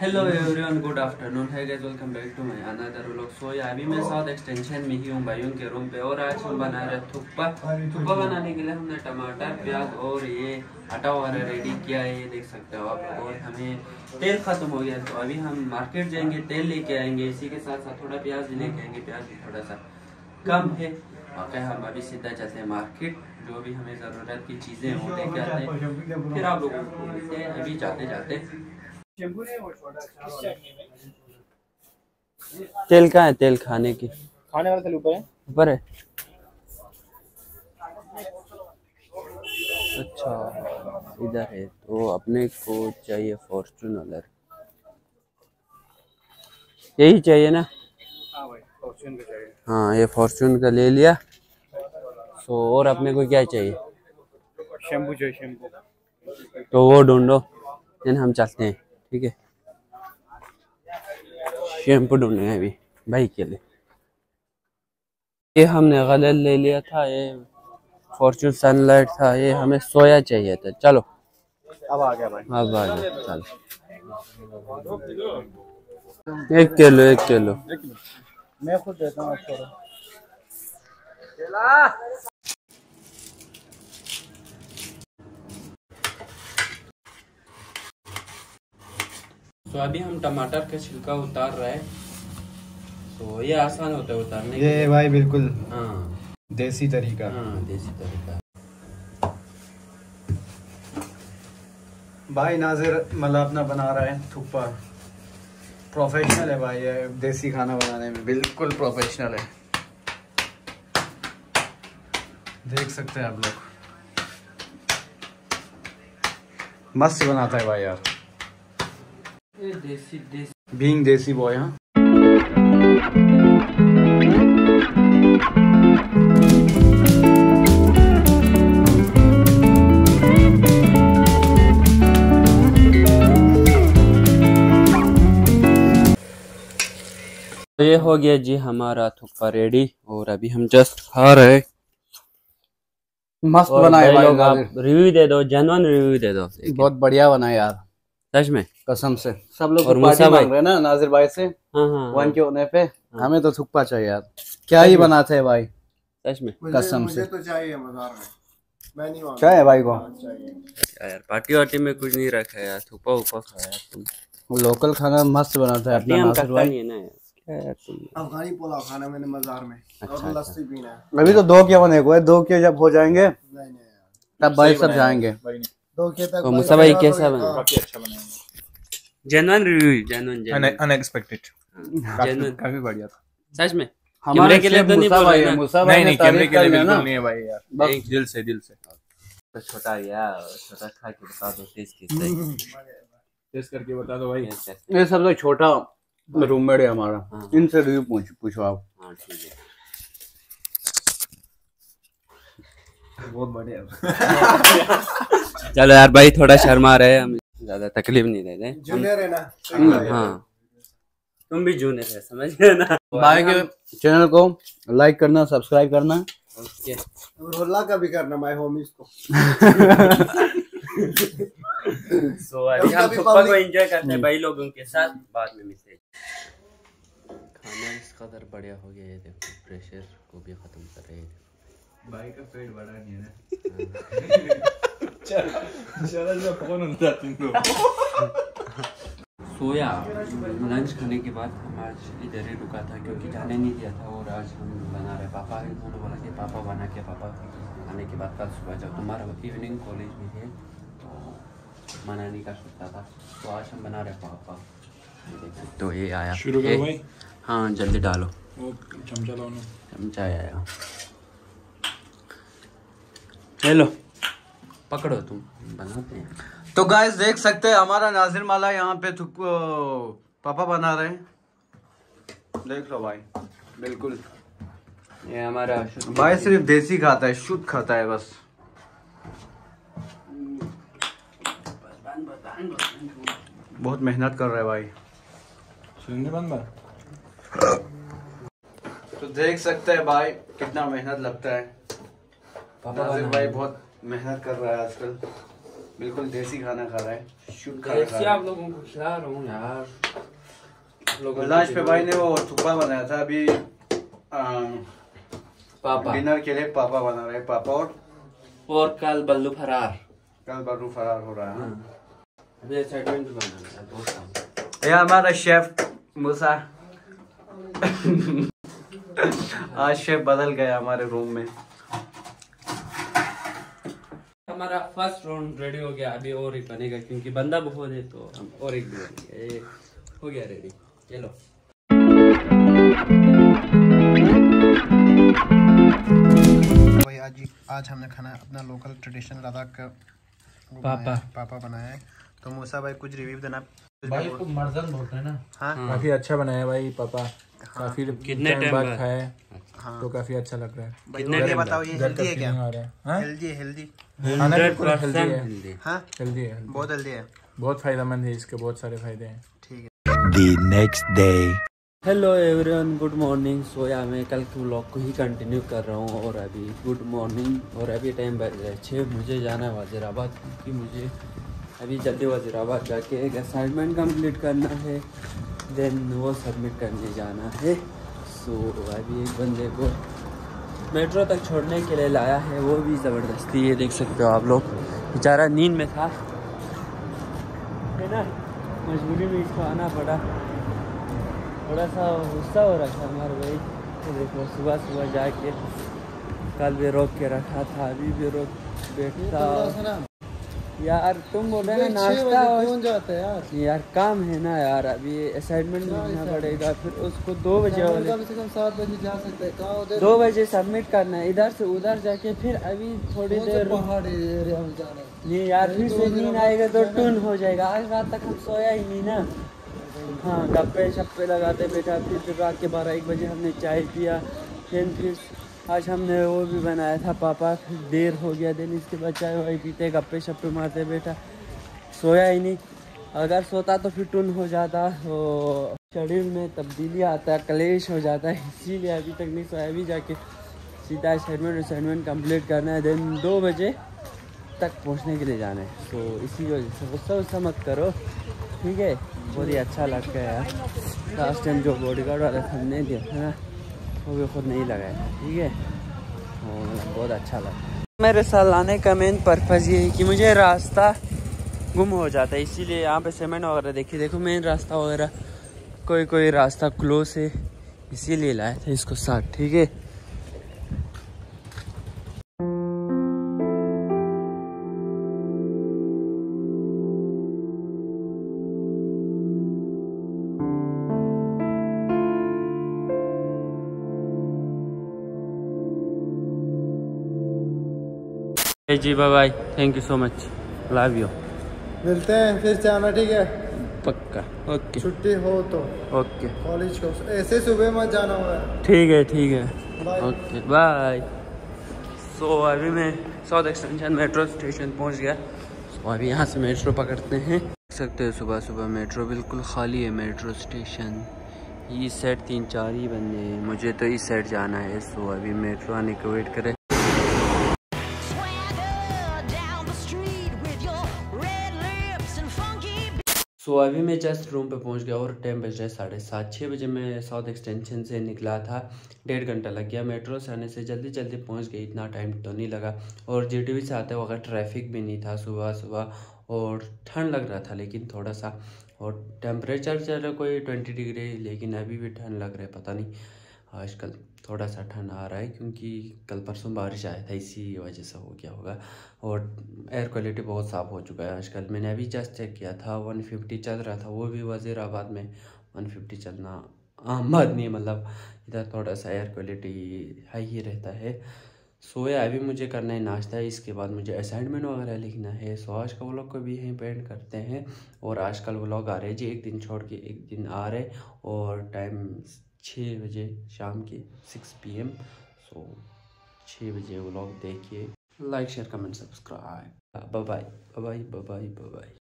Hello everyone, good afternoon है guys, welcome back to my another vlog. So अभी मैं south extension में ही हूँ भाइयों के रूम पे, और आज हम बना रहे थुप्पा। थुप्पा बनाने के लिए हमने टमाटर, प्याज और ये आटा वगैरह रेडी किया है, ये देख सकते हो आप। और हमें तेल खत्म हो गया तो अभी हम मार्केट जाएंगे, तेल लेके आएंगे। इसी के साथ साथ थोड़ा प्याज भी लेके आएंगे, प्याज भी थोड़ा सा कम है। और हम अभी सीधा चलते हैं मार्केट, जो भी हमें ज़रूरत की चीज़ें वो लेके आते हैं, फिर आप लोगों को मिलते हैं अभी जाते जाते। तेल कहाँ है? तेल खाने की, खाने वाला तेल ऊपर है, ऊपर है। अच्छा, इधर है। तो अपने को चाहिए फॉर्च्यूनर, यही चाहिए ना? हाँ भाई, फॉर्च्यून का चाहिए। हाँ, ये फॉर्च्यून का ले लिया। सो और अपने को क्या चाहिए? शैम्पू चाहिए, शैम्पू। तो वो ढूंढो, देन हम चलते हैं। ठीक है, शैम्पू ढूंढेंगे अभी भाई के लिए। ये हमने गलत ले लिया था, ये फॉर्च्यून सनलाइट था, ये हमें सोया चाहिए था। चलो अब आ गया भाई, अब आ गया। चलो 1 किलो 1 किलो। मैं खुद देता हूँ आपको। तो अभी हम टमाटर का छिलका उतार रहे हैं। तो ये आसान होता है उतारने के ये लिए। भाई बिल्कुल हाँ, देसी तरीका। हाँ देसी तरीका। भाई नाजिर मतलब अपना बना रहा है थुप्पा। प्रोफेशनल है भाई, ये देसी खाना बनाने में बिल्कुल प्रोफेशनल है। देख सकते हैं आप लोग, मस्त बनाता है भाई यार। ये देसी बीइंग देसी बॉय। हाँ, तो ये हो गया जी हमारा थुप्पा रेडी, और अभी हम जस्ट खा रहे हैं। मस्त और बनाए भाई भाई लोग, आप नाजिर। रिव्यू दे दो, जेन्युइन रिव्यू दे दो। बहुत बढ़िया बना यार, सच में। कसम से। सब लोग और तो मूसा पार्टी भाई, मांग रहे हैं ना नाजिर भाई से हाँ हाँ हाँ, 1 के होने पे। हाँ। हमें तो थुप्पा चाहिए यार, क्या ही बनाते हैं भाई, सच में। कसम से। मुझे तो चाहिए बाजार में, मैं नहीं मांगता। क्या है भाई को? क्या यार, पार्टी वार्टी में कुछ नहीं रखा है यार, थुप्पा उपा खाया तुम। लोकल खाना मस्त बनाता है अपना पार्टी हम नासिर करता भाई। नहीं है ना यार, क्या यार तुम। अफगानी पुलाव खाना मैंने बाजार में, अच्छा, और अच्छा। लस्सी पीना है। अभी तो 2 के होने को है, 2 के जब हो जाएंगे नहीं नहीं यार, तब भाई सब जाएंगे। 2 के तक तो मूसा भाई कैसा बना? काफी अच्छा बनाया, genuine review, genuine unexpected, genuine, काफी बढ़िया था। सच में। हमारे कैमरे के लिए तो नहीं मुसा बोल भाई रहे है, ना? मुसा भाई नहीं ने नहीं, कैमरे तारीफ के लिए कर लिया बिल्कुल ना। नहीं है भाई यार, बस दिल से दिल से। तो छोटा यार, छोटा खा के बता दो टेस्ट कैसा है। टेस्ट करके बता दो भाई। कैसा है? ये सबसे छोटा रूममेट है हमारा, हाँ। इनसे रिव्यू पूछो आप। हाँ ठीक है। बहुत बढ़िया। चलो यार भाई, थोड़ा शर्मा रहे हम, ज्यादा तकलीफ नहीं दे रहे जूनियर है ना। हाँ, तुम भी जूनियर है, समझ गए ना। भाई के चैनल को लाइक करना, सब्सक्राइब करना। ओके। रोला का भी करना माय होमीज को। सो अभी हम थुप्पा को एंजॉय करते हैं भाई लोगों के साथ, बाद में मिलते हैं। खाना इस कदर बढ़िया हो गया, ये देखो प्रेशर को भी खत्म कर रहे हैं। भाई का पेट बड़ा नहीं है ना। चलो जो फोन होता तुम लोग। सोया लंच खाने के बाद हम आज इधर ही रुका था, क्योंकि जाने नहीं दिया था। और आज हम बना रहे, पापा उन्होंने बोला कि पापा बना के, पापा खाने के बाद कल सुबह जाओ, तुम्हारा इवनिंग कॉलेज भी है तो मना नहीं कर सकता था। तो आज हम बना रहे पापा। तो ये आया, शुरू करो भाई। हाँ जल्दी डालो, वो चमचा लो ना। चमचा आया। हेलो पकड़ो, तुम बनाते हैं। तो गाइस देख सकते हैं हमारा नाजिर माला यहाँ पे पापा बना रहे हैं। देख लो भाई, बिल्कुल ये हमारा भाई सिर्फ देसी खाता है, शुद्ध खाता है बस। बहुत मेहनत कर रहा है भाई। सुनने बंद। तो देख सकते हैं भाई कितना मेहनत लगता है। पापा नाजिर भाई बहुत मेहनत कर रहा है आजकल, बिल्कुल देसी खाना खा रहा है, कैसे आप लोगों को खिला रहा हूँ यार। लंच पे भाई ने वो थुप्पा बनाया था। अभी पापा डिनर के लिए पापा बना रहे हैं। पापा और कल बल्लू फरार। कल बल्लू फरार हो रहा है। अभी असाइनमेंट भी बनाना है दोस्त। ये हमारा शेफ मूसा। आज शेफ बदल गया हमारे रूम में। हमारा फर्स्ट राउंड रेडी हो गया। अभी और एक बनेगा क्योंकि बंदा बहुत है तो हम और एक भी बनेगा। ये हो गया रेडी। चलो भाई आज हमने खाना अपना लोकल ट्रेडिशनल लद्दाख का पापा बनाया है। तो मूसा भाई कुछ रिव्यू देना। भाई को मर्दन बोलते हैं ना। हाँ काफी अच्छा बनाया भाई पापा। काफी कितने टाइम बाद खाए तो काफी अच्छा लग रहा है। कितने ये बताओ, ये हेल्दी है क्या? हेल्दी है, हेल्दी खाना बिल्कुल हेल्दी है। हाँ हेल्दी है, बहुत हेल्दी है। बहुत फायदेमंद है, इसके बहुत सारे फायदे हैं। ठीक है। The next day. Hello everyone, good morning. सोया मैं कल के व्लॉग को ही कंटिन्यू कर रहा हूँ। और अभी गुड मॉर्निंग। और अभी टाइम बज रहा है 6। मुझे जाना है वज़ीराबाद क्योंकि मुझे अभी जल्दी वज़ीराबाद जाके एक असाइनमेंट कंप्लीट करना है, देन वो सबमिट करने जाना है। सो अभी एक बंदे को मेट्रो तक छोड़ने के लिए लाया है, वो भी ज़बरदस्ती है। देख सकते हो आप लोग, बेचारा नींद में था है ना, मजबूरी में इसको आना पड़ा। थोड़ा सा गुस्सा हो रखा हमारे भाई। तो देखो सुबह सुबह जाके कल भी रोक के रखा था, अभी भी रोक बैठा। यार तुम बोल रहे ना नाश्ता कौन जाता है यार काम है ना यार। अभी असाइनमेंट लिखना पड़ेगा, फिर उसको 2 बजे वाले कम से कम 7 बजे जा सकते हैं। 2 बजे सबमिट करना है, इधर से उधर जाके फिर अभी थोड़ी देर पहाड़ी एरिया में जाना है। नहीं यार, फिर से नींद आएगा तो टून हो जाएगा। आज रात तक हम सोया ही नहीं ना। हाँ, गप्पे शप्पे लगाते बैठा। फिर रात के 12-1 बजे हमने चाय पिया। फिर आज हमने वो भी बनाया था पापा। फिर देर हो गया, दिन इसके बाद चाय वाय पीते गप्पे शप्पे मारते बैठा। सोया ही नहीं। अगर सोता तो फिर टून हो जाता, तो शरीर में तब्दीली आता है, कलेश हो जाता है। इसीलिए अभी तक नहीं सोया। अभी जाके सीधा असाइनमेंट कंप्लीट करना है, देन 2 बजे तक पहुंचने के लिए जाना है। तो इसी वजह से गुस्सा मत करो, ठीक है। बहुत ही अच्छा लगता है यार। लास्ट टाइम जो बॉडीगार्ड वाला हमने दिया था ना, वो भी खुद नहीं लगाया था, ठीक है। और बहुत अच्छा लगा। मेरे साथ आने का मेन पर्पज़ ये है कि मुझे रास्ता गुम हो जाता है, इसीलिए यहाँ पे सीमेंट वगैरह देखो मेन रास्ता वगैरह कोई रास्ता क्लोज है, इसीलिए लाया था इसको साथ, ठीक है। जी bye bye, thank you so much, love you. मिलते हैं फिर से आना, ठीक है। पक्का, ओके। छुट्टी हो तो ओके। कॉलेज को ऐसे सुबह मत जाना होगा। ठीक है, ओके बाय। सो अभी मैं साउथ एक्सटेंशन मेट्रो स्टेशन पहुंच गया। सो अभी यहाँ से मेट्रो पकड़ते हैं। देख सकते हो सुबह सुबह मेट्रो बिल्कुल खाली है। मेट्रो स्टेशन इस साइड 3-4 ही बंदे हैं, मुझे तो इस साइड जाना है। सो अभी मेट्रो आने को वेट करें। सो अभी मैं जस्ट रूम पे पहुंच गया और टाइम बज रहा है 7:30। 6 बजे मैं साउथ एक्सटेंशन से निकला था। 1.5 घंटा लग गया। मेट्रो से आने से जल्दी पहुंच गई, इतना टाइम तो नहीं लगा। और जीटीवी से आते वक्त ट्रैफिक भी नहीं था सुबह और ठंड लग रहा था लेकिन थोड़ा सा। और टेम्परेचर चल रहा कोई 20 डिग्री, लेकिन अभी भी ठंड लग रहा है। पता नहीं आजकल थोड़ा सा ठंड आ रहा है क्योंकि कल परसों बारिश आया था, इसी वजह से हो गया होगा। और एयर क्वालिटी बहुत साफ़ हो चुका है आजकल। मैंने अभी जस्ट चेक किया था 150 चल रहा था, वो भी वज़ीराबाद में 150 चलना आम बात नहीं है। मतलब इधर थोड़ा सा एयर क्वालिटी हाई ही रहता है। सोया अभी मुझे करना है नाश्ता, इसके बाद मुझे असाइनमेंट वगैरह लिखना है। सो आज का व्लॉग को भी यहीं पे एंड करते हैं। और आजकल व्लॉग आ रहे हैं जी, एक दिन छोड़ के एक दिन आ रहे, और टाइम 6 बजे शाम के 6 PM। सो 6 बजे व्लॉग देखिए। Like share comment subscribe. Bye bye.